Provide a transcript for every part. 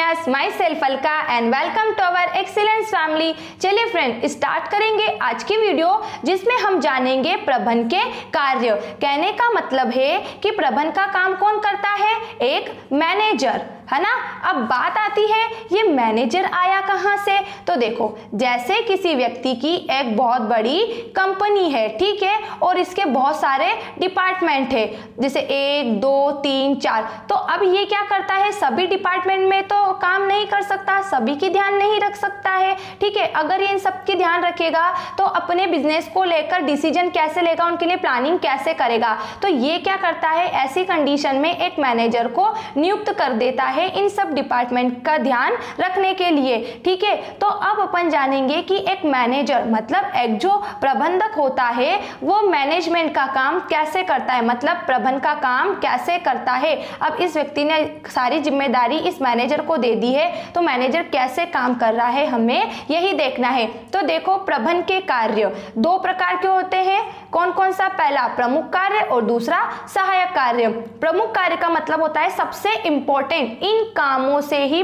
Listeners, myself Alka and welcome to our excellence family. चलिए friend, start करेंगे आज की वीडियो जिसमें हम जानेंगे प्रबंधन के कार्य। कहने का मतलब है कि प्रबंधन का काम कौन करता है? एक मैनेजर, है ना। अब बात आती है ये मैनेजर आया कहाँ से? तो देखो, जैसे किसी व्यक्ति की एक बहुत बड़ी कंपनी है, ठीक है, और इसके बहुत सारे डिपार्टमेंट है, जैसे 1 2 3 4। तो अब ये क्या करता है, सभी डिपार्टमेंट में तो काम नहीं कर सकता, सभी की ध्यान नहीं रख सकता है, ठीक है। अगर ये इन सब की ध्यान रखेगा तो अपने बिजनेस को लेकर डिसीजन कैसे लेगा, उनके लिए प्लानिंग कैसे करेगा। तो ये क्या करता है, ऐसी कंडीशन में एक मैनेजर को नियुक्त कर देता है इन सब डिपार्टमेंट का ध्यान रखने के लिए, ठीक है। तो अब अपन जानेंगे कि एक मैनेजर मतलब एक जो प्रबंधक होता है वो मैनेजमेंट का काम कैसे करता है, मतलब प्रबंधन का काम कैसे करता है। अब इस व्यक्ति ने सारी जिम्मेदारी इस मैनेजर को दे दी है, तो मैनेजर कैसे काम कर रहा है हमें यही देखना है। तो देखो, प्रबंधन के कार्य 2 प्रकार के होते हैं। कौन कौन सा? पहला प्रमुख कार्य और दूसरा सहायक कार्य। प्रमुख कार्य का मतलब होता है सबसे इंपॉर्टेंट, इन कामों से ही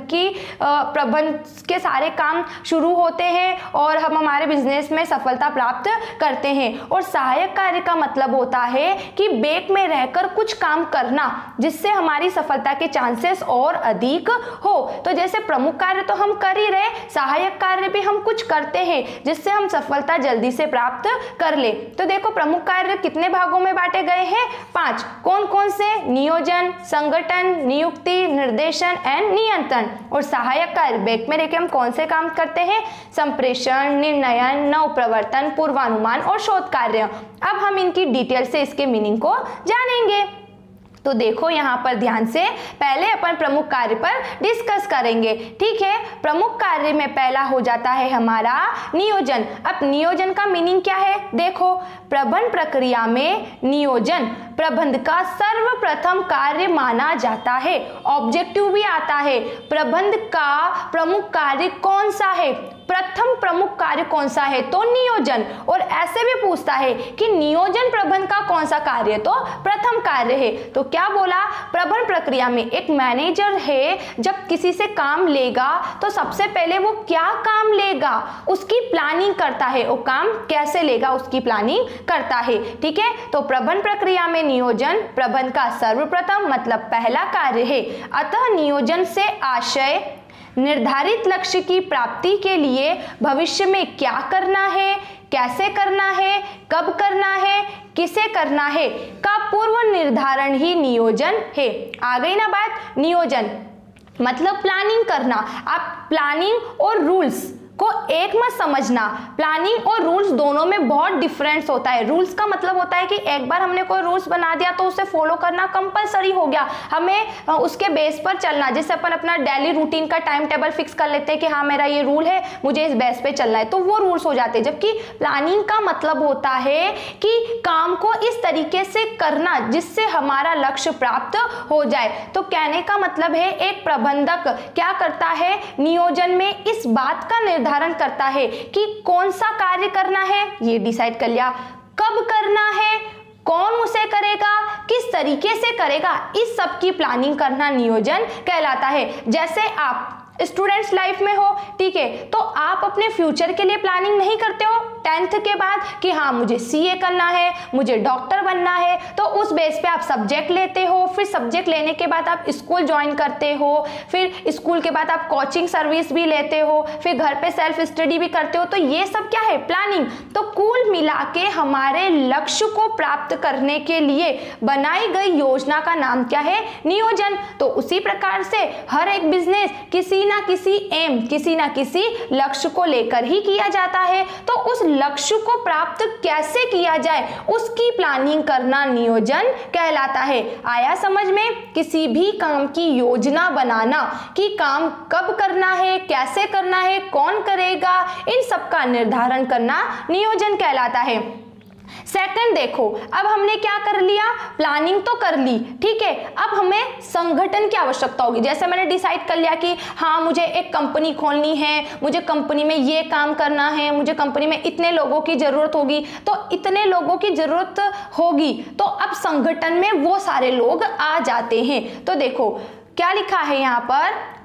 प्रबंधन के सारे काम शुरू होते हैं और हम हमारे बिजनेस में सफलता प्राप्त करते हैं। और सहायक कार्य का मतलब होता है कि बैक में रहकर कुछ काम करना जिससे हमारी सफलता के चांसेस और अधिक हो। तो जैसे प्रमुख कार्य तो हम कर ही रहे, सहायक कार्य भी हम कुछ करते हैं जिससे हम सफलता जल्दी से प्राप्त कर ले। तो देखो, प्रमुख कार्य कितने भागों में बांटे गए हैं? 5। कौन कौन से? नियोजन, संगठन, नियुक्ति, निर्देशन एंड नियंत्रण। और सहायक कार्य बैक में रहकर हम कौन से काम करते हैं? संप्रेषण, निर्णयन, नवप्रवर्तन, पूर्वानुमान और शोध कार्य। अब हम इनकी डिटेल से इसके मीनिंग को जानेंगे। तो देखो, यहाँ पर ध्यान से पहले अपन प्रमुख कार्य पर डिस्कस करेंगे, ठीक है। प्रमुख कार्य में पहला हो जाता है हमारा नियोजन। अब नियोजन का मीनिंग क्या है? देखो, प्रबंधन प्रक्रिया में नियोजन प्रबंधन का सर्वप्रथम कार्य माना जाता है। ऑब्जेक्टिव भी आता है, प्रबंधन का प्रमुख कार्य कौन सा है, प्रथम प्रमुख कार्य कौन सा है? तो नियोजन। और ऐसे भी पूछता है कि नियोजन प्रबंधन का कौन सा कार्य? तो प्रथम कार्य है। तो क्या बोला? प्रबंधन प्रक्रिया में एक मैनेजर है, जब किसी से काम लेगा तो सबसे पहले वो क्या काम लेगा उसकी प्लानिंग करता है, वो काम कैसे लेगा उसकी प्लानिंग करता है, ठीक है। तो प्रबंधन प्रक्रिया में नियोजन प्रबंधन का सर्वप्रथम मतलब पहला कार्य है। अतः नियोजन से आशय निर्धारित लक्ष्य की प्राप्ति के लिए भविष्य में क्या करना है, कैसे करना है, कब करना है, किसे करना है का पूर्व निर्धारण ही नियोजन है। आ गई ना बात? नियोजन मतलब प्लानिंग करना। आप प्लानिंग और रूल्स को एक मत समझना, प्लानिंग और रूल्स दोनों में बहुत डिफरेंस होता है। रूल्स का मतलब होता है कि एक बार हमने कोई रूल्स बना दिया तो उसे फॉलो करना कंपलसरी हो गया, हमें उसके बेस पर चलना। जैसे अपन अपना डेली रूटीन का टाइम टेबल फिक्स कर लेते हैं कि हाँ मेरा ये रूल है, मुझे इस बेस पे चलना है, तो वो रूल्स हो जाते हैं। जबकि प्लानिंग का मतलब होता है कि काम को इस तरीके से करना जिससे हमारा लक्ष्य प्राप्त हो जाए। तो कहने का मतलब है एक प्रबंधक क्या करता है, नियोजन में इस बात का निर्धारण करता है कि कौन सा कार्य करना है, ये डिसाइड कर लिया, कब करना है, कौन उसे करेगा, किस तरीके से करेगा, इस सब की प्लानिंग करना नियोजन कहलाता है। जैसे आप स्टूडेंट्स लाइफ में हो, ठीक है, तो आप अपने फ्यूचर के लिए प्लानिंग नहीं करते हो 10th के बाद कि हाँ मुझे सीए करना है, मुझे डॉक्टर बनना है। तो उस बेस पे आप सब्जेक्ट लेते हो, फिर सब्जेक्ट लेने के बाद आप स्कूल ज्वाइन करते हो, फिर स्कूल के बाद आप कोचिंग सर्विस भी लेते हो, फिर घर पे सेल्फ स्टडी भी करते हो। तो ये सब क्या है? प्लानिंग। तो कुल मिला के हमारे लक्ष्य को प्राप्त करने के लिए बनाई गई योजना का नाम क्या है? नियोजन। तो उसी प्रकार से हर एक बिजनेस किसी ना किसी एम, किसी ना किसी लक्ष्य को लेकर ही किया जाता है। तो उस लक्ष्य को प्राप्त कैसे किया जाए उसकी प्लानिंग करना नियोजन कहलाता है। आया समझ में? किसी भी काम की योजना बनाना कि काम कब करना है, कैसे करना है, कौन करेगा, इन सब का निर्धारण करना नियोजन कहलाता है। सेकंड देखो, अब हमने क्या कर लिया, प्लानिंग तो कर ली, ठीक है। अब हमें संगठन की आवश्यकता होगी। जैसे मैंने डिसाइड कर लिया कि हाँ मुझे एक कंपनी खोलनी है, मुझे कंपनी में ये काम करना है, मुझे कंपनी में इतने लोगों की जरूरत होगी, तो इतने लोगों की जरूरत होगी तो अब संगठन में वो सारे लोग आ जाते हैं। तो देखो क्या लिखा है यहाँ पर,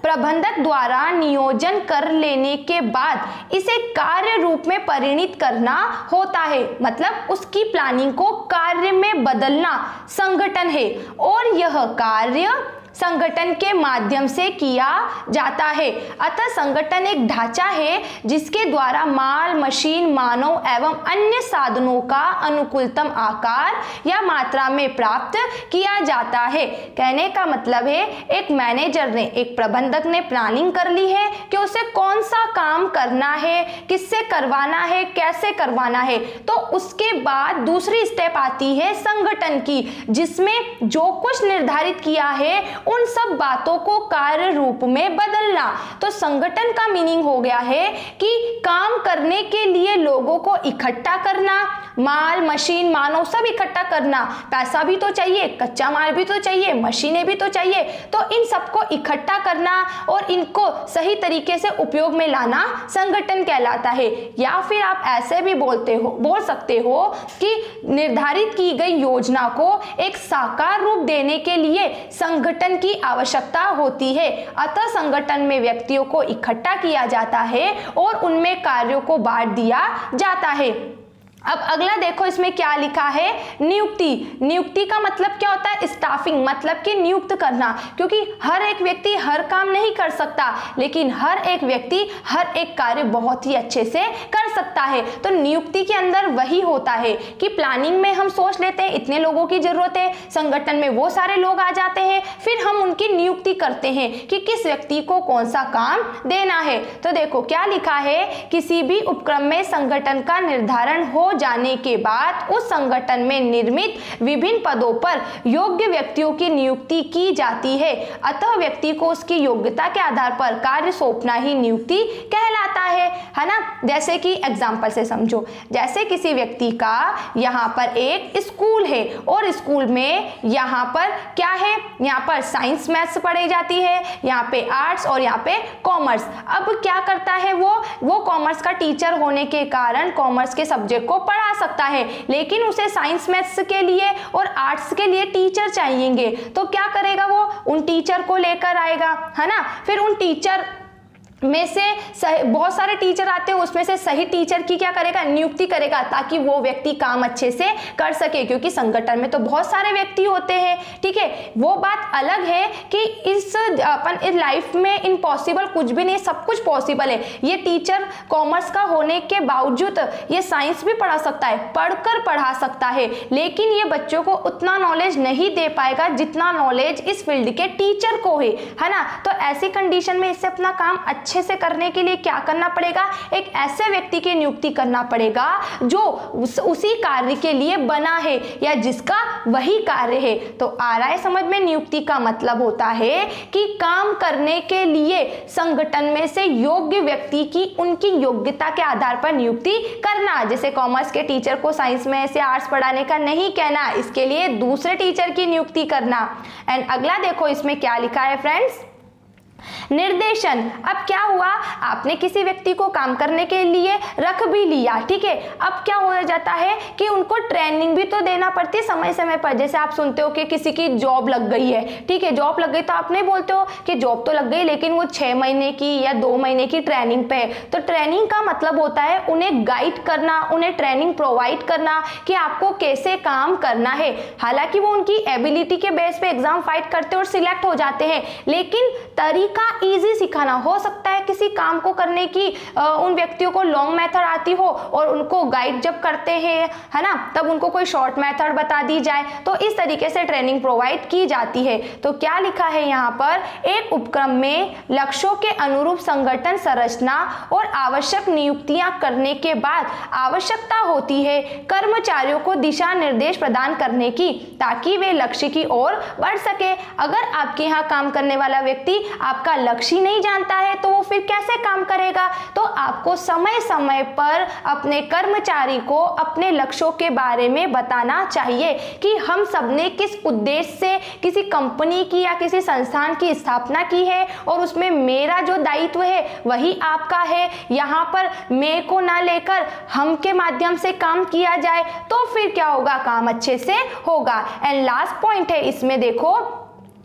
प्रबंधक द्वारा नियोजन कर लेने के बाद इसे कार्य रूप में परिणित करना होता है। मतलब उसकी प्लानिंग को कार्य में बदलना संगठन है और यह कार्य संगठन के माध्यम से किया जाता है। अतः संगठन एक ढांचा है जिसके द्वारा माल, मशीन, मानव एवं अन्य साधनों का अनुकूलतम आकार या मात्रा में प्राप्त किया जाता है। कहने का मतलब है एक मैनेजर ने, एक प्रबंधक ने प्लानिंग कर ली है कि उसे कौन सा काम करना है, किससे करवाना है, कैसे करवाना है। तो उसके बाद दूसरी स्टेप आती है संगठन की, जिसमें जो कुछ निर्धारित किया है उन सब बातों को कार्य रूप में बदलना। तो संगठन का मीनिंग हो गया है कि काम करने के लिए लोगों को इकट्ठा करना, माल, मशीन, मानव सब इकट्ठा करना, पैसा भी तो चाहिए, कच्चा माल भी तो चाहिए, मशीनें भी तो चाहिए। तो इन सबको इकट्ठा करना और इनको सही तरीके से उपयोग में लाना संगठन कहलाता है। या फिर आप ऐसे भी बोल सकते हो कि निर्धारित की गई योजना को एक साकार रूप देने के लिए संगठन की आवश्यकता होती है। अतः संगठन में व्यक्तियों को इकट्ठा किया जाता है और उनमें कार्यों को बांट दिया जाता है। अब अगला देखो इसमें क्या लिखा है, नियुक्ति। नियुक्ति का मतलब क्या होता है, स्टाफिंग, मतलब कि नियुक्त करना। क्योंकि हर एक व्यक्ति हर काम नहीं कर सकता, लेकिन हर एक व्यक्ति हर एक कार्य बहुत ही अच्छे से कर सकता है। तो नियुक्ति के अंदर वही होता है कि प्लानिंग में हम सोच लेते हैं इतने लोगों की जरूरत है, संगठन में वो सारे लोग आ जाते हैं, फिर हम उनकी नियुक्ति करते हैं कि किस व्यक्ति को कौन सा काम देना है। तो देखो क्या लिखा है, किसी भी उपक्रम में संगठन का निर्धारण हो जाने के बाद उस संगठन में निर्मित विभिन्न पदों पर योग्य व्यक्तियों की नियुक्ति की जाती है। अतः व्यक्ति को उसकी योग्यता के आधार पर कार्य सौंपना ही नियुक्ति कहलाता है ना। जैसे कि एग्जाम्पल से समझो, जैसे किसी व्यक्ति का यहाँ पर एक स्कूल है और स्कूल में यहाँ पर क्या है, यहाँ पर साइंस मैथ्स पढ़ाई जाती है, यहाँ पे आर्ट्स और यहाँ पे कॉमर्स। अब क्या करता है वो कॉमर्स का टीचर होने के कारण कॉमर्स के सब्जेक्ट को पढ़ा सकता है, लेकिन उसे साइंस मैथ्स के लिए और आर्ट्स के लिए टीचर चाहिएंगे। तो क्या करेगा, वो उन टीचर को लेकर आएगा, है ना। फिर उन टीचर में से बहुत सारे टीचर आते हैं, उसमें से सही टीचर की क्या करेगा, नियुक्ति करेगा, ताकि वो व्यक्ति काम अच्छे से कर सके। क्योंकि संगठन में तो बहुत सारे व्यक्ति होते हैं, ठीक है। वो बात अलग है कि इस लाइफ में इम्पॉसिबल कुछ भी नहीं, सब कुछ पॉसिबल है। ये टीचर कॉमर्स का होने के बावजूद ये साइंस भी पढ़ा सकता है, पढ़कर पढ़ा सकता है, लेकिन ये बच्चों को उतना नॉलेज नहीं दे पाएगा जितना नॉलेज इस फील्ड के टीचर को है ना। तो ऐसी कंडीशन में इससे अपना काम अच्छे से करने के लिए क्या करना पड़ेगा, एक ऐसे व्यक्ति की नियुक्ति करना पड़ेगा जो उसी कार्य के लिए बना है या जिसका वही कार्य है। तो आ रहा है समझ में, नियुक्ति का मतलब होता है कि काम करने के लिए संगठन में से योग्य व्यक्ति की उनकी योग्यता के आधार पर नियुक्ति करना। जैसे कॉमर्स के टीचर को साइंस में से आर्ट्स पढ़ाने का नहीं कहना, इसके लिए दूसरे टीचर की नियुक्ति करना। एंड अगला देखो इसमें क्या लिखा है फ्रेंड्स, निर्देशन। अब क्या हुआ, आपने किसी व्यक्ति को काम करने के लिए रख भी लिया, ठीक है। अब क्या हो जाता है कि उनको ट्रेनिंग भी तो देना पड़ती है समय समय पर। जैसे आप सुनते हो कि किसी की जॉब लग गई है, ठीक है, जॉब लग गई तो आप नहीं बोलते हो कि जॉब तो लग गई लेकिन वो 6 महीने की या 2 महीने की ट्रेनिंग पे है। तो ट्रेनिंग का मतलब होता है उन्हें गाइड करना, उन्हें ट्रेनिंग प्रोवाइड करना कि आपको कैसे काम करना है। हालांकि वो उनकी एबिलिटी के बेस पे एग्जाम फाइट करते और सिलेक्ट हो जाते हैं, लेकिन तरीका इजी सिखाना। हो सकता है किसी काम को करने की उन व्यक्तियों को लॉन्ग मेथड आती हो और उनको गाइड जब करते हैं, है ना, तब उनको कोई शॉर्ट मेथड बता दी जाए। तो इस तरीके से ट्रेनिंग प्रोवाइड की जाती है। तो क्या लिखा है यहाँ पर, एक उपक्रम में लक्ष्यों के अनुरूप संगठन संरचना और आवश्यक नियुक्तियां करने के बाद आवश्यकता होती है कर्मचारियों को दिशा निर्देश प्रदान करने की, ताकि वे लक्ष्य की ओर बढ़ सके। अगर आपके यहाँ काम करने वाला व्यक्ति आपका लक्ष्य नहीं जानता है तो वो फिर कैसे काम करेगा। तो आपको समय समय पर अपने कर्मचारी को अपने लक्ष्यों के बारे में बताना चाहिए कि हम सबने किस उद्देश्य से किसी कंपनी की या किसी संस्थान की स्थापना की है और उसमें मेरा जो दायित्व है वही आपका है। यहाँ पर मैं को ना लेकर हम के माध्यम से काम किया जाए तो फिर क्या होगा, काम अच्छे से होगा। एंड लास्ट पॉइंट है इसमें, देखो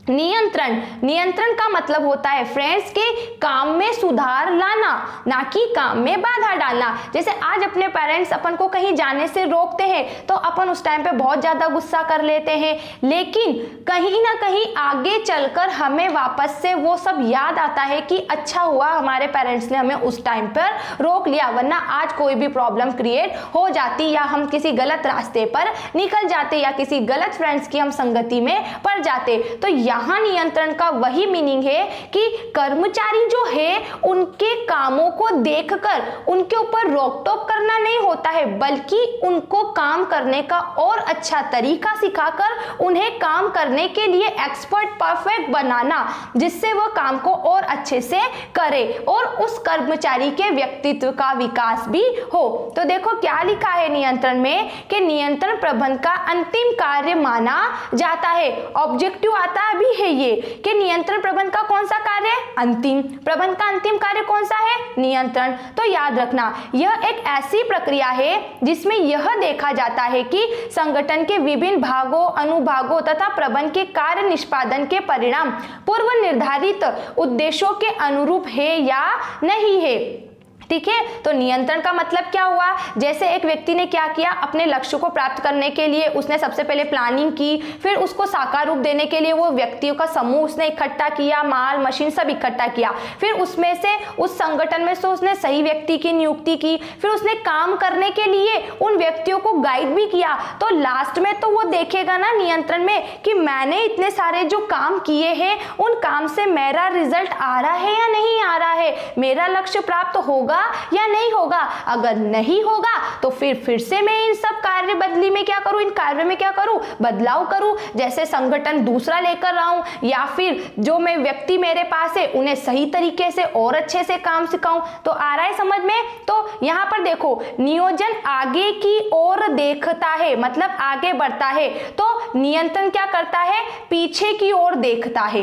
नियंत्रण, नियंत्रण का मतलब होता है फ्रेंड्स के काम में सुधार लाना, ना कि काम में बाधा डालना। जैसे आज अपने पेरेंट्स अपन को कहीं जाने से रोकते हैं तो अपन उस टाइम पे बहुत ज्यादा गुस्सा कर लेते हैं, लेकिन कहीं ना कहीं आगे चलकर हमें वापस से वो सब याद आता है कि अच्छा हुआ हमारे पेरेंट्स ने हमें उस टाइम पर रोक लिया, वरना आज कोई भी प्रॉब्लम क्रिएट हो जाती या हम किसी गलत रास्ते पर निकल जाते या किसी गलत फ्रेंड्स की हम संगति में पड़ जाते। तो यहाँ नियंत्रण का वही मीनिंग है कि कर्मचारी जो है उनके कामों को देखकर उनके ऊपर रोक टोक करना नहीं होता है, बल्कि उनको काम करने का और अच्छा तरीका सिखाकर उन्हें काम करने के लिए एक्सपर्ट परफेक्ट बनाना, जिससे वो काम को और अच्छे से करे और उस कर्मचारी के व्यक्तित्व का विकास भी हो। तो देखो क्या लिखा है नियंत्रण में कि नियंत्रण प्रबंधन का अंतिम कार्य माना जाता है। ऑब्जेक्टिव आता भी है ये कि नियंत्रण प्रबंधन का कौन सा कार्य है, अंतिम। प्रबंधन का अंतिम कार्य कौन सा है, नियंत्रण। तो याद रखना यह एक ऐसी प्रक्रिया है जिसमें यह देखा जाता है कि संगठन के विभिन्न भागों, अनुभागों तथा प्रबंधन के कार्य निष्पादन के परिणाम पूर्व निर्धारित उद्देश्यों के अनुरूप है या नहीं है। ठीक है, तो नियंत्रण का मतलब क्या हुआ, जैसे एक व्यक्ति ने क्या किया, अपने लक्ष्य को प्राप्त करने के लिए उसने सबसे पहले प्लानिंग की, फिर उसको साकार रूप देने के लिए वो व्यक्तियों का समूह उसने इकट्ठा किया, माल मशीन सब इकट्ठा किया, फिर उसमें से उस संगठन में से उसने सही व्यक्ति की नियुक्ति की, फिर उसने काम करने के लिए उन व्यक्तियों को गाइड भी किया। तो लास्ट में तो वो देखेगा ना नियंत्रण में कि मैंने इतने सारे जो काम किए हैं उन काम से मेरा रिजल्ट आ रहा है या नहीं आ रहा है, मेरा लक्ष्य प्राप्त होगा या नहीं होगा। अगर नहीं होगा तो फिर से मैं इन सब कार्य बदली में क्या करूं, इन कार्यों में क्या करूं, बदलाव करूं। जैसे संगठन दूसरा लेकर आऊं या फिर जो मैं व्यक्ति मेरे पास है उन्हें सही तरीके से और अच्छे से काम सिखाऊं। तो आ रहा है समझ में। तो यहां पर देखो नियोजन आगे की ओर देखता है, मतलब आगे बढ़ता है, तो नियंत्रण क्या करता है, पीछे की ओर देखता है।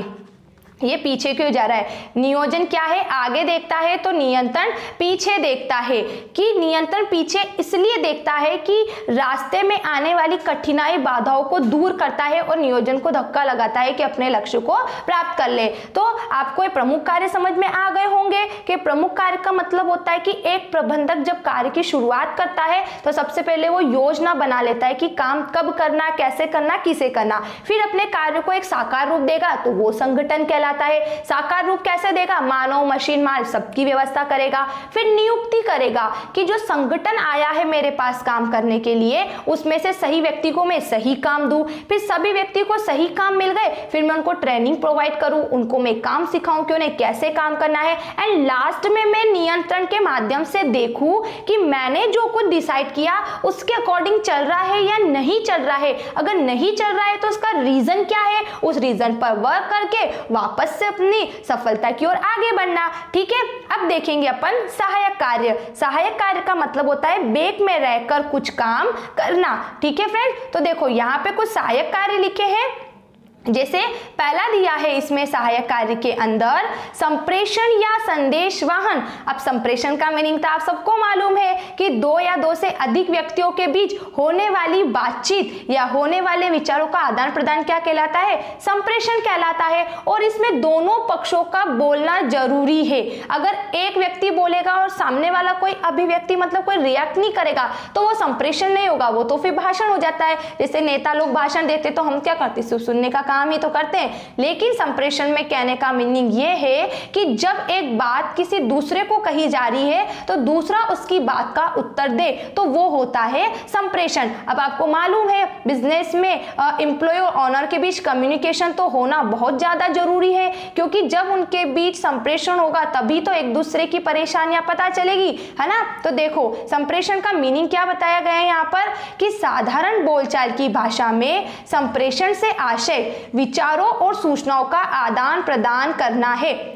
ये पीछे क्यों जा रहा है, नियोजन क्या है, आगे देखता है, तो नियंत्रण पीछे देखता है। कि नियंत्रण पीछे इसलिए देखता है कि रास्ते में आने वाली कठिनाई बाधाओं को दूर करता है और नियोजन को धक्का लगाता है कि अपने लक्ष्य को प्राप्त कर ले। तो आपको ये प्रमुख कार्य समझ में आ गए होंगे कि प्रमुख कार्य का मतलब होता है कि एक प्रबंधक जब कार्य की शुरुआत करता है तो सबसे पहले वो योजना बना लेता है कि काम कब करना, कैसे करना, किसे करना, फिर अपने कार्य को एक साकार रूप देगा तो वो संगठन कहलाता है। साकार रूप कैसे देगा, मानव मशीन माल सबकी व्यवस्था करेगा, फिर नियुक्ति करेगा कि जो संगठन आया है मेरे पास काम करने के लिए उसमें से सही व्यक्ति को मैं सही काम दूं, फिर सभी व्यक्ति को सही काम मिल गए, फिर मैं उनको ट्रेनिंग प्रोवाइड करूं, उनको मैं काम सिखाऊं कि उन्हें कैसे काम करना है, एंड लास्ट में मैं नियंत्रण के माध्यम से देखूं कि मैंने जो कुछ डिसाइड किया उसके अकॉर्डिंग चल रहा है या नहीं चल रहा है। अगर नहीं चल रहा है तो उसका रीजन क्या है, उस रीजन पर वर्क करके वापस से अपनी सफलता की ओर आगे बढ़ना। ठीक है, अब देखेंगे अपन सहायक कार्य। सहायक कार्य का मतलब होता है ब्रेक में रहकर कुछ काम करना। ठीक है फ्रेंड, तो देखो यहाँ पे कुछ सहायक कार्य लिखे हैं। जैसे पहला दिया है इसमें सहायक कार्य के अंदर संप्रेषण या संदेश वाहन। अब संप्रेषण का मीनिंग तो आप सबको मालूम है कि दो या दो से अधिक व्यक्तियों के बीच होने वाली बातचीत या होने वाले विचारों का आदान प्रदान क्या कहलाता है, संप्रेषण कहलाता है। और इसमें दोनों पक्षों का बोलना जरूरी है। अगर एक व्यक्ति बोलेगा और सामने वाला कोई अभिव्यक्ति मतलब कोई रिएक्ट नहीं करेगा तो वो संप्रेषण नहीं होगा, वो तो फिर भाषण हो जाता है। जैसे नेता लोग भाषण देते तो हम क्या करते, सुनने का काम ही तो करते हैं। लेकिन संप्रेषण में कहने का मीनिंग ये है कि जब एक बात किसी दूसरे को कही जा रही है तो दूसरा उसकी बात का उत्तर दे तो वो होता है संप्रेषण। अब आपको मालूम है बिजनेस में एम्प्लॉय और ऑनर के बीच कम्युनिकेशन तो होना बहुत ज्यादा जरूरी है, क्योंकि जब उनके बीच संप्रेषण होगा तभी तो एक दूसरे की परेशानियां पता चलेगी, है ना। तो देखो संप्रेषण का मीनिंग क्या बताया गया है यहाँ पर कि साधारण बोलचाल की भाषा में संप्रेषण से आशय विचारों और सूचनाओं का आदान प्रदान करना है।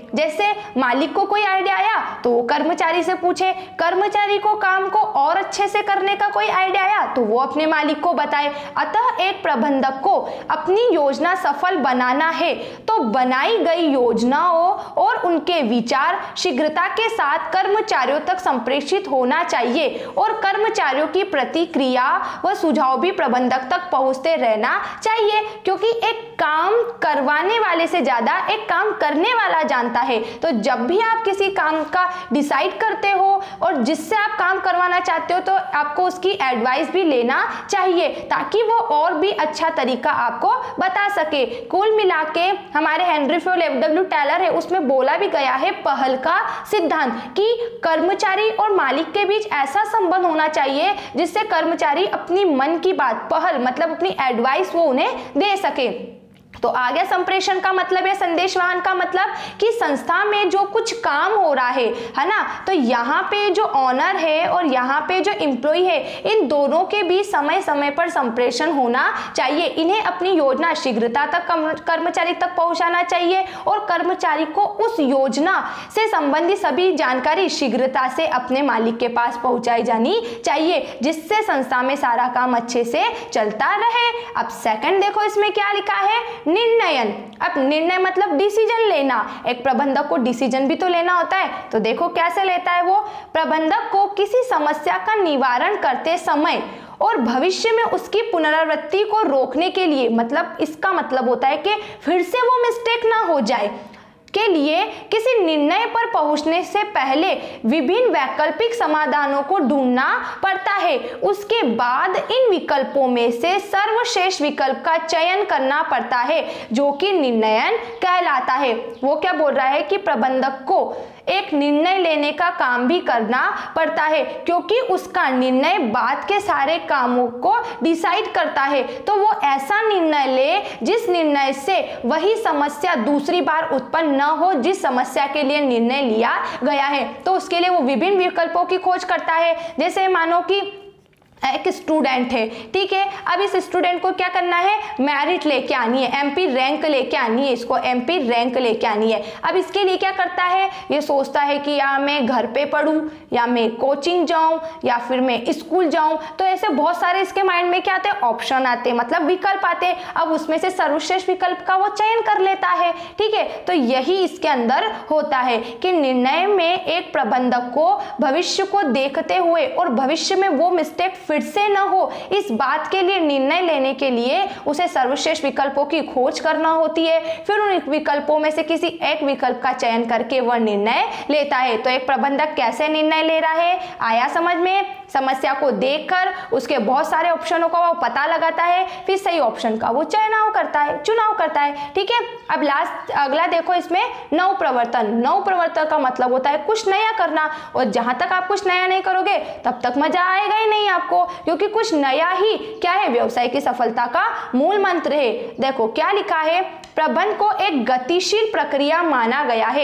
जैसे मालिक को कोई आइडिया आया तो वो कर्मचारी से पूछे, कर्मचारी को काम को और अच्छे से करने का कोई आइडिया आया तो वो अपने मालिक को बताए। अतः एक प्रबंधक को अपनी योजना सफल बनाना है तो बनाई गई योजनाओं और उनके विचार शीघ्रता के साथ कर्मचारियों तक संप्रेषित होना चाहिए और कर्मचारियों की प्रतिक्रिया व सुझाव भी प्रबंधक तक पहुंचते रहना चाहिए, क्योंकि एक काम करवाने वाले से ज्यादा एक काम करने वाला जानता है। तो जब भी आप किसी काम का डिसाइड करते हो और जिससे आप काम करवाना चाहते हो तो आपको उसकी एडवाइस भी लेना चाहिए ताकि वो और भी अच्छा तरीका आपको बता सके। कुल मिला के हमारे हेनरी फॉर्ड एफ.डब्ल्यू. टेलर है उसमें बोला भी गया है पहल का सिद्धांत कि कर्मचारी और मालिक के बीच ऐसा संबंध होना चाहिए जिससे कर्मचारी अपनी मन की बात, पहल मतलब अपनी एडवाइस वो उन्हें दे सके। तो आगे संप्रेषण का मतलब है संदेशवाहन का मतलब कि संस्था में जो कुछ काम हो रहा है ना, तो यहाँ पे जो ऑनर है और यहाँ पे जो एम्प्लॉय है इन दोनों के बीच समय समय पर संप्रेषण होना चाहिए। इन्हें अपनी योजना शीघ्रता तक कर्मचारी तक पहुंचाना चाहिए और कर्मचारी को उस योजना से संबंधित सभी जानकारी शीघ्रता से अपने मालिक के पास पहुंचाई जानी चाहिए जिससे संस्था में सारा काम अच्छे से चलता रहे। अब सेकंड देखो इसमें क्या लिखा है, निर्णयन। अब निर्णय मतलब डिसीजन लेना। एक प्रबंधक को डिसीजन भी तो लेना होता है, तो देखो कैसे लेता है वो। प्रबंधक को किसी समस्या का निवारण करते समय और भविष्य में उसकी पुनरावृत्ति को रोकने के लिए, मतलब इसका मतलब होता है कि फिर से वो मिस्टेक ना हो जाए के लिए किसी निर्णय पर पहुंचने से पहले विभिन्न वैकल्पिक समाधानों को ढूंढना पड़ता है। उसके बाद इन विकल्पों में से सर्वश्रेष्ठ विकल्प का चयन करना पड़ता है जो कि निर्णयन कहलाता है। वो क्या बोल रहा है कि प्रबंधक को एक निर्णय लेने का काम भी करना पड़ता है क्योंकि उसका निर्णय बाद के सारे कामों को डिसाइड करता है। तो वो ऐसा निर्णय ले जिस निर्णय से वही समस्या दूसरी बार उत्पन्न न हो जिस समस्या के लिए निर्णय लिया गया है। तो उसके लिए वो विभिन्न विकल्पों की खोज करता है। जैसे मानो कि एक स्टूडेंट है, ठीक है, अब इस स्टूडेंट को क्या करना है, मेरिट लेके आनी है, एमपी रैंक लेके आनी है, इसको एमपी रैंक लेके आनी है। अब इसके लिए क्या करता है, ये सोचता है कि या मैं घर पे पढूं या मैं कोचिंग जाऊं या फिर मैं स्कूल जाऊं। तो ऐसे बहुत सारे इसके माइंड में क्या आते हैं, ऑप्शन आते हैं, मतलब विकल्प आते हैं। अब उसमें से सर्वश्रेष्ठ विकल्प का वो चयन कर लेता है, ठीक है। तो यही इसके अंदर होता है कि निर्णय में एक प्रबंधक को भविष्य को देखते हुए और भविष्य में वो मिस्टेक फिर से न हो इस बात के लिए निर्णय लेने के लिए उसे सर्वश्रेष्ठ विकल्पों की खोज करना होती है। फिर उन विकल्पों में से किसी एक विकल्प का चयन करके वह निर्णय लेता है। तो एक प्रबंधक कैसे निर्णय ले रहा है, आया समझ में। समस्या को देखकर उसके बहुत सारे ऑप्शनों का वो पता लगाता है, फिर सही ऑप्शन का वो चुनाव करता है, ठीक है। अब लास्ट अगला देखो इसमें नव प्रवर्तन। नव प्रवर्तन का मतलब होता है कुछ नया करना, और जहां तक आप कुछ नया नहीं करोगे तब तक मजा आएगा ही नहीं आपको, क्योंकि कुछ नया ही क्या है, व्यवसाय की सफलता का मूल मंत्र है। देखो क्या लिखा है, प्रबंधन को एक गतिशील प्रक्रिया माना गया है।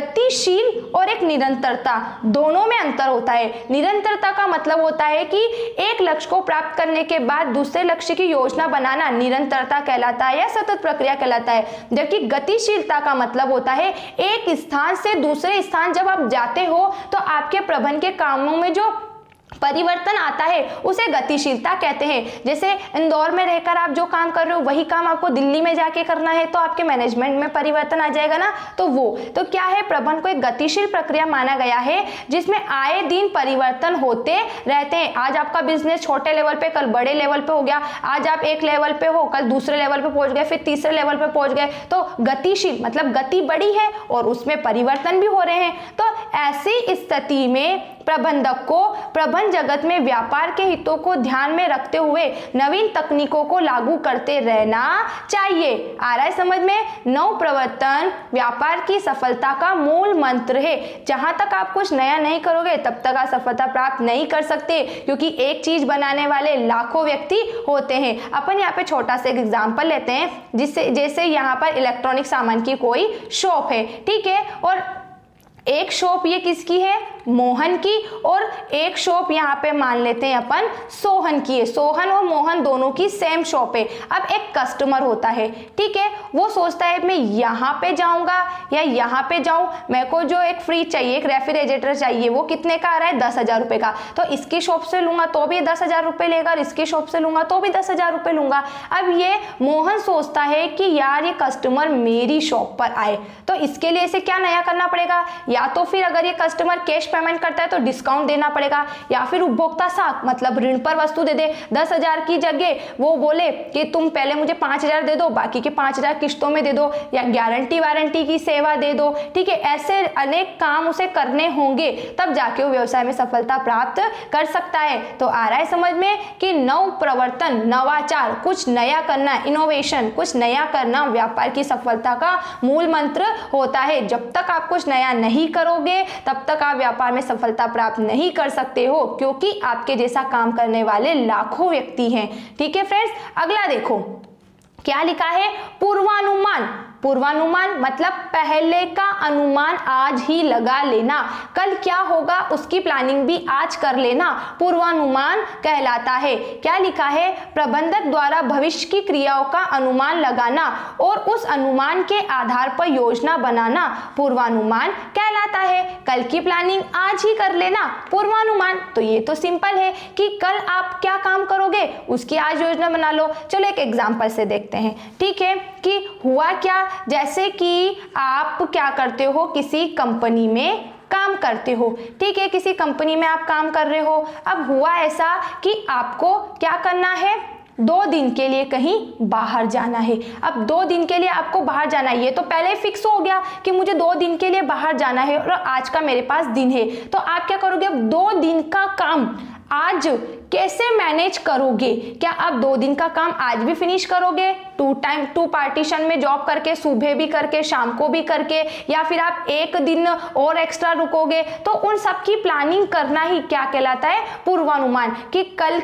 गतिशील और एक निरंतरता, दोनों में अंतर होता है। निरंतरता का मतलब होता है कि एक लक्ष्य को प्राप्त करने के बाद दूसरे लक्ष्य की योजना बनाना निरंतरता कहलाता है या सतत प्रक्रिया कहलाता है। जबकि गतिशीलता का मतलब होता है एक स्थान से दूसरे स्थान जब आप जाते हो तो आपके प्रबंधन के कामों में जो परिवर्तन आता है उसे गतिशीलता कहते हैं। जैसे इंदौर में रहकर आप जो काम कर रहे हो वही काम आपको दिल्ली में जाके करना है तो आपके मैनेजमेंट में परिवर्तन आ जाएगा ना। तो वो तो क्या है, प्रबंधन को एक गतिशील प्रक्रिया माना गया है जिसमें आए दिन परिवर्तन होते रहते हैं। आज आपका बिजनेस छोटे लेवल पे, कल बड़े लेवल पे हो गया। आज आप एक लेवल पे हो, कल दूसरे लेवल पे पहुंच गए, फिर तीसरे लेवल पे पहुंच गए। तो गतिशील मतलब गति बढ़ी है और उसमें परिवर्तन भी हो रहे हैं। तो ऐसी स्थिति में प्रबंधक को प्रबंधन जगत में व्यापार के हितों को ध्यान में रखते हुए नवीन तकनीकों को लागू करते रहना चाहिए। आ रहा है समझ में। नव प्रवर्तन व्यापार की सफलता का मूल मंत्र है। जहां तक आप कुछ नया नहीं करोगे तब तक आप सफलता प्राप्त नहीं कर सकते, क्योंकि एक चीज बनाने वाले लाखों व्यक्ति होते हैं। अपन यहाँ पे छोटा सा एक एग्जाम्पल लेते हैं, जिससे जैसे यहाँ पर इलेक्ट्रॉनिक सामान की कोई शॉप है, ठीक है, और एक शॉप ये किसकी है, मोहन की, और एक शॉप यहाँ पे मान लेते हैं अपन सोहन की है। सोहन और मोहन दोनों की सेम शॉप है। अब एक कस्टमर होता है, ठीक है, वो सोचता है मैं यहाँ पे जाऊंगा या यहाँ पे जाऊं, मेरे को जो एक फ्रिज चाहिए, एक रेफ्रिजरेटर चाहिए, वो कितने का आ रहा है, 10,000 रुपए का, तो इसकी शॉप से लूंगा तो भी 10,000 रुपए लेगा, और इसकी शॉप से लूंगा तो भी 10,000 रुपए लूंगा। अब ये मोहन सोचता है कि यार ये कस्टमर मेरी शॉप पर आए, तो इसके लिए इसे क्या नया करना पड़ेगा, या तो फिर अगर ये कस्टमर कैश पेमेंट करता है तो डिस्काउंट देना पड़ेगा, या फिर उपभोक्ता साख मतलब ऋण पर वस्तु दे दे। 10,000 की जगह वो बोले कि तुम पहले मुझे 5,000 दे दो, बाकी के 5,000 किश्तों में दे दो, या गारंटी वारंटी की सेवा दे दो, ठीक है। ऐसे अनेक काम उसे करने होंगे, तब जाके वो व्यवसाय में सफलता प्राप्त कर सकता है। तो आ रहा है समझ में कि नव प्रवर्तन, नवाचार, कुछ नया करना, इनोवेशन, कुछ नया करना व्यापार की सफलता का मूल मंत्र होता है। जब तक आप कुछ नया नहीं करोगे तब तक आप व्यापार में सफलता प्राप्त नहीं कर सकते हो, क्योंकि आपके जैसा काम करने वाले लाखों व्यक्ति हैं, ठीक है फ्रेंड्स। अगला देखो क्या लिखा है, पूर्वानुमान। पूर्वानुमान मतलब पहले का अनुमान आज ही लगा लेना, कल क्या होगा उसकी प्लानिंग भी आज कर लेना, पूर्वानुमान कहलाता है। क्या लिखा है, प्रबंधक द्वारा भविष्य की क्रियाओं का अनुमान लगाना और उस अनुमान के आधार पर योजना बनाना पूर्वानुमान कहलाता है। कल की प्लानिंग आज ही कर लेना, पूर्वानुमान। तो ये तो सिंपल है कि कल आप क्या काम करोगे उसकी आज योजना बना लो। चलो एक एग्जांपल से देखते हैं, ठीक है, कि हुआ क्या, जैसे कि आप क्या करते हो, किसी कंपनी में काम करते हो, ठीक है, किसी कंपनी में आप काम कर रहे हो। अब हुआ ऐसा कि आपको क्या करना है, 2 दिन के लिए कहीं बाहर जाना है। अब 2 दिन के लिए आपको बाहर जाना है, ये तो पहले ही फिक्स हो गया कि मुझे 2 दिन के लिए बाहर जाना है और आज का मेरे पास दिन है। तो आप क्या करोगे, अब 2 दिन का काम आज कैसे मैनेज करोगे? क्या आप 2 दिन का काम आज भी फिनिश करोगे, 2 पार्टीशन में जॉब करके, सुबह भी करके शाम को भी करके, या फिर आप 1 दिन और एक्स्ट्रा रुकोगे? तो उन सब की प्लानिंग करना ही क्या कहलाता है, पूर्वानुमान। कि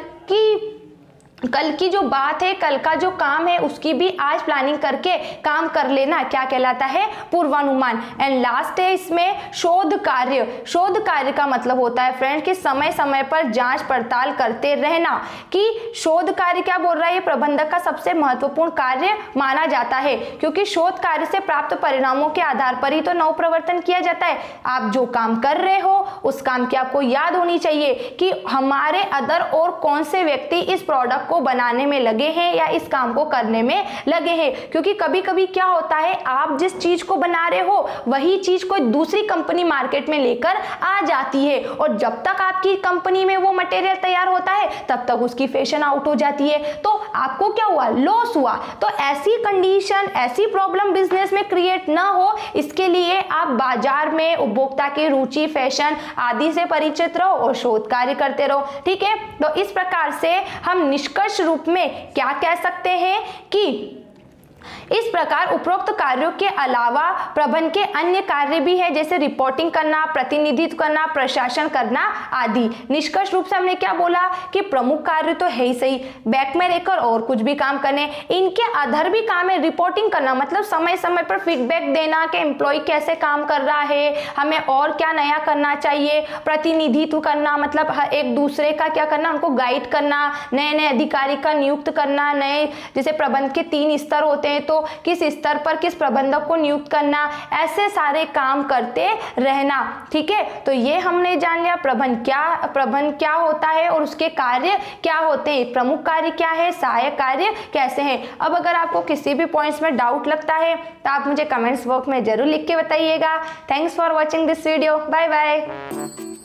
कल की जो बात है, कल का जो काम है उसकी भी आज प्लानिंग करके काम कर लेना क्या कहलाता है, पूर्वानुमान। एंड लास्ट है इसमें शोध कार्य। शोध कार्य का मतलब होता है फ्रेंड कि समय समय पर जांच पड़ताल करते रहना। कि शोध कार्य क्या बोल रहा है, ये प्रबंधक का सबसे महत्वपूर्ण कार्य माना जाता है, क्योंकि शोध कार्य से प्राप्त परिणामों के आधार पर ही तो नव प्रवर्तन किया जाता है। आप जो काम कर रहे हो उस काम की आपको याद होनी चाहिए कि हमारे अदर और कौन से व्यक्ति इस प्रोडक्ट को बनाने में लगे हैं या इस काम को करने में लगे हैं। क्योंकि कभी कभी क्या होता है, आप जिस चीज को बना रहे हो वही चीज कोई दूसरी कंपनी मार्केट में लेकर आ जाती है, और जब तक आपकी कंपनी में वो मटेरियल तैयार होता है तब तक उसकी फैशन आउट हो जाती है, तो आपको क्या हुआ, लॉस हुआ। तो ऐसी कंडीशन, ऐसी प्रॉब्लम बिजनेस में क्रिएट ना हो, इसके लिए आप बाजार में उपभोक्ता की रुचि, फैशन आदि से परिचित रहो और शोध कार्य करते रहो, ठीक है। तो इस प्रकार से हम निष्कर्ष रूप में क्या कह सकते हैं कि इस प्रकार उपरोक्त कार्यों के अलावा प्रबंधन के अन्य कार्य भी है, जैसे रिपोर्टिंग करना, प्रतिनिधित्व करना, प्रशासन करना आदि। निष्कर्ष रूप से हमने क्या बोला कि प्रमुख कार्य तो है ही सही, बैक में रहकर और कुछ भी काम करने, इनके अधर भी काम है रिपोर्टिंग करना, मतलब समय समय पर फीडबैक देना कि एम्प्लॉय कैसे काम कर रहा है, हमें और क्या नया करना चाहिए। प्रतिनिधित्व करना मतलब एक दूसरे का क्या करना, उनको गाइड करना, नए नए अधिकारी का नियुक्त करना, नए जैसे प्रबंध के 3 स्तर होते हैं तो किस स्तर पर किस प्रबंधक को नियुक्त करना, ऐसे सारे काम करते रहना, ठीक है। तो ये हमने जान लिया प्रबंध क्या होता है और उसके कार्य क्या होते हैं, प्रमुख कार्य क्या है, सहायक कार्य कैसे हैं। अब अगर आपको किसी भी पॉइंट्स में डाउट लगता है तो आप मुझे कमेंट्स बॉक्स में जरूर लिख के बताइएगा। Thanks for watching this video, bye bye.